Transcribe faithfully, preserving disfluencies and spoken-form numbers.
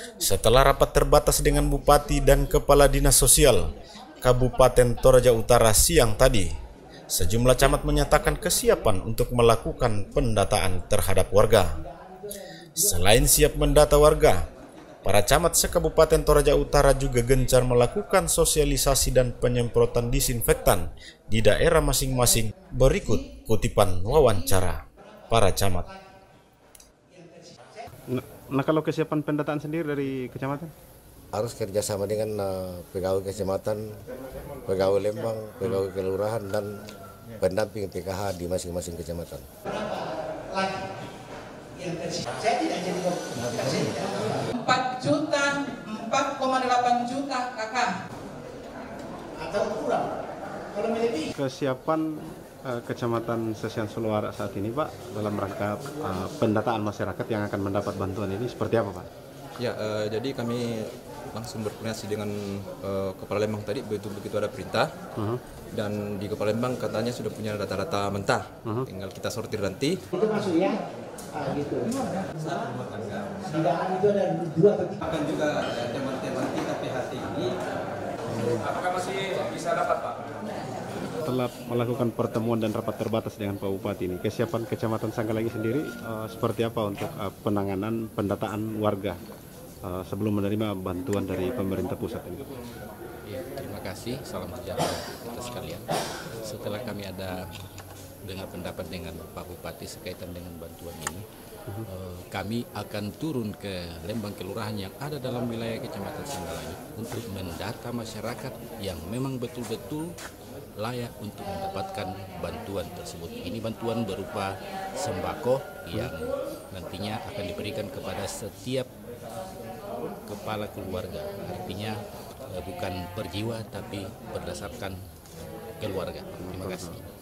Setelah rapat terbatas dengan Bupati dan Kepala Dinas Sosial Kabupaten Toraja Utara siang tadi, sejumlah camat menyatakan kesiapan untuk melakukan pendataan terhadap warga. Selain siap mendata warga, para camat se-Kabupaten Toraja Utara juga gencar melakukan sosialisasi dan penyemprotan disinfektan di daerah masing-masing. Berikut kutipan wawancara para camat. Nah, kalau kesiapan pendataan sendiri dari kecamatan? Harus kerjasama dengan uh, pegawai kecamatan, pegawai Lembang, pegawai kelurahan, dan pendamping P K H di masing-masing kecamatan. empat juta, empat koma delapan juta kakak. Atau kurang. Kalau melebihi. Kesiapan uh, Kecamatan Sesian Suluara saat ini, Pak, dalam rangka uh, pendataan masyarakat yang akan mendapat bantuan ini seperti apa, Pak? Ya, uh, jadi kami langsung berkoordinasi dengan uh, Kepala Lembang tadi, begitu begitu ada perintah. Uh-huh. Dan di Kepala Lembang katanya sudah punya data-data mentah, uh-huh. Tinggal kita sortir nanti. Itu maksudnya, ah, gitu. Sidaan itu ada dua atau tiga. Akan juga teman-teman kita P H T ini. Apakah masih bisa dapat, Pak? Setelah melakukan pertemuan dan rapat terbatas dengan Pak Bupati ini, kesiapan Kecamatan Sanggalangi sendiri uh, seperti apa untuk uh, penanganan pendataan warga uh, sebelum menerima bantuan dari pemerintah pusat ini? Ya, terima kasih. Salam sejahtera kita sekalian. Setelah kami ada dengar pendapat dengan Pak Bupati sekaitan dengan bantuan ini, uh-huh. uh, kami akan turun ke Lembang Kelurahan yang ada dalam wilayah Kecamatan Sanggalangi untuk mendata masyarakat yang memang betul-betul layak untuk mendapatkan bantuan tersebut. Ini bantuan berupa sembako yang nantinya akan diberikan kepada setiap kepala keluarga. Artinya bukan per jiwa tapi berdasarkan keluarga. Terima kasih.